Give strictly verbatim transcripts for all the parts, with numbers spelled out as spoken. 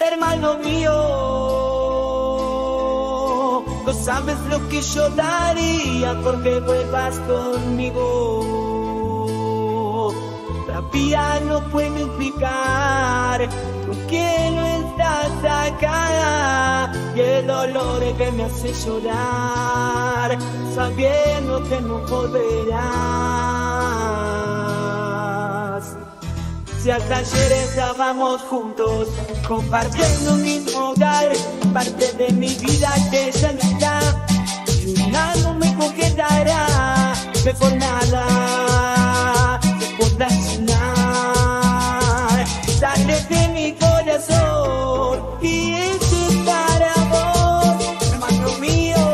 hermano mío, no sabes lo que yo daría porque vuelvas conmigo. Todavía no puedo explicar por qué no estás acá, y el dolor que me hace llorar sabiendo que no volverás. Si hasta ayer estábamos juntos, compartiendo un mismo hogar, parte de mi vida que ya no está, y una no me congelará, mejor nada se podrá llenar. Sale de mi corazón y esto es para vos, hermano mío.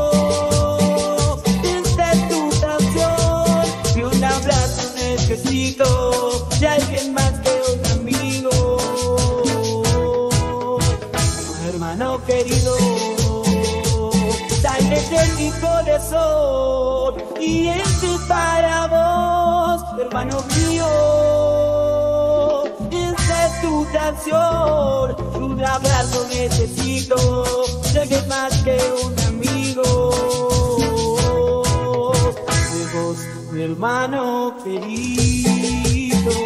Esta es tu canción y un abrazo necesito de alguien más que un amigo. Hermano querido, sale de mi corazón y esto es para vos, hermano mío. Esta es tu canción, un abrazo necesito de alguien más que un amigo. De vos, mi hermano querido.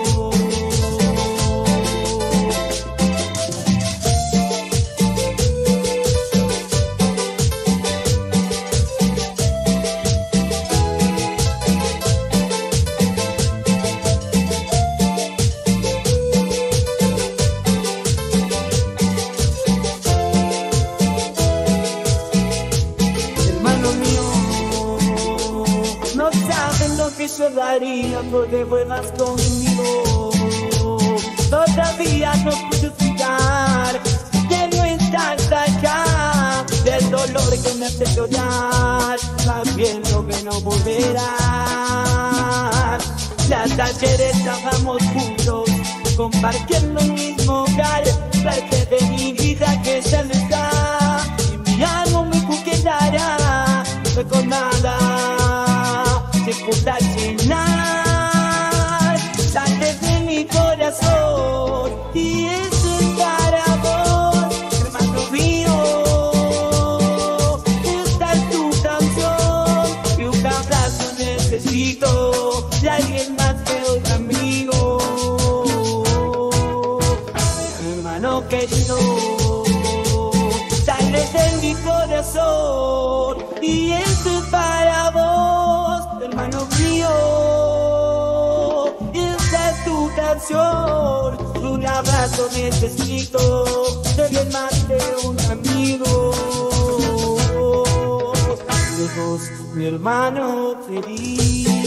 Que yo daría porque vuelvas conmigo. Todavía no puedo explicar que no estás acá, del dolor que me hace llorar sabiendo que no volverás. Ya hasta ayer estábamos juntos, compartiendo el mismo hogar, parte de mi vida que ya no está, y mi alma me congelará, no con nada se podrá llenar. Sale de mi corazón y eso es para vos, hermano mío. Esta es tu canción y un abrazo necesito de alguien más que un amigo. Hermano querido, sale de mi corazón y esto es para vos, hermano mío. Esta es tu canción, un abrazo necesito de alguien más que un amigo. De vos, mi hermano querido.